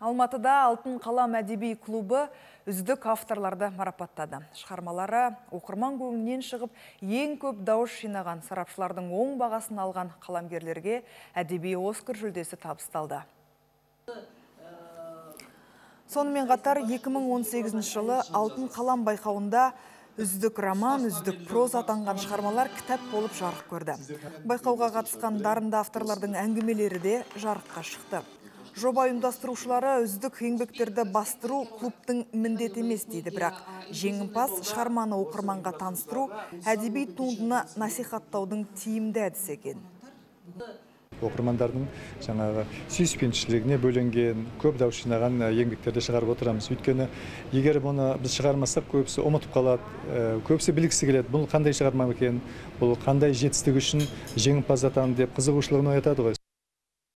Алматыда Алтын қалам әдеби клубы үздік авторларды марапаттады. Шығармалары оқырман көңілінен шығып, ең көп дауыс жинаған сарапшылардың оң бағасын алған қаламгерлерге әдеби Оскар жүлдесі табысталды. Сонымен қатар 2018 жылы Алтын қалам байқауында үздік роман, үздік проз атанған шығармалар кітап болып жарық көрді. Байқауға қатысқан дарынды авторлардың әңгімелері де жарыққа шықты. Жоба ұйымдастырушылары үздік еңбектерді бастыру клубтың міндеті емес дейді, бірақ жеңімпаз шығарманы оқырманға таныстыру әдеби туындыны насихаттаудың тиімді әдісі екен. Оқырмандардың жаңағы сүйіспеншілігіне бөленген, көп дауыс жинаған еңбектерді шығарып отырамыз. Өйткені егер бұны біз шығармасақ, көбісі ұмытып қалады, көбісі білгісі келеді. Бұл қандай шығарма екен, бұл қандай жетістік үшін жеңімпаз атанды деп қызығушылығын оятады ғой.